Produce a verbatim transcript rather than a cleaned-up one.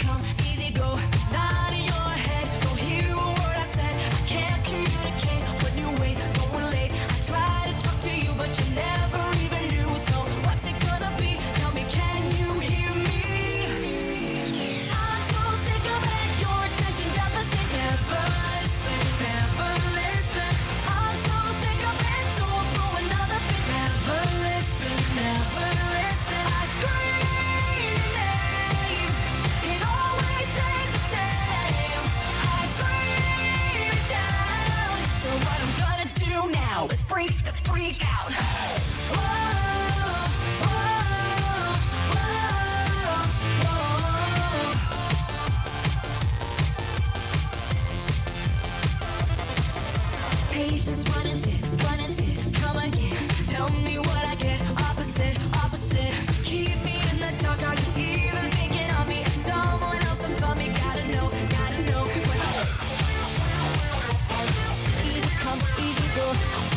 come, easy go. Not in your head, don't hear a word I said. I can't communicate when you wait, don't relate. I try to talk to you, but you never even knew. So what's it gonna be? Tell me, can you hear me? I'm so sick of it, your attention deficit. Never listen, never listen. I'm so sick of it, so I'll throw another fit. Never listen, never listen. I scream your name, it always stays the same. I scream and shout. So what I'm gonna do now is freak the freak out. Whoa, whoa, whoa, whoa. Patience running thin, running thin, come again. Tell me what I get, opposite, opposite. Keep me in the dark, are you even thinking of me? As someone else above me, gotta know, gotta know. When I easy come, easy go.